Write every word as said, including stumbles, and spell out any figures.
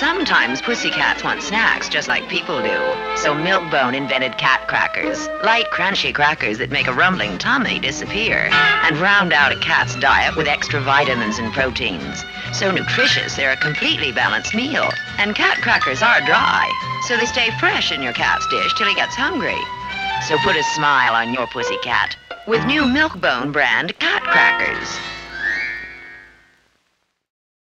sometimes pussycats want snacks just like people do. So Milkbone invented cat crackers, light, crunchy crackers that make a rumbling tummy disappear and round out a cat's diet with extra vitamins and proteins. So nutritious, they're a completely balanced meal. And cat crackers are dry, so they stay fresh in your cat's dish till he gets hungry. So put a smile on your pussycat with new Milkbone brand cat crackers.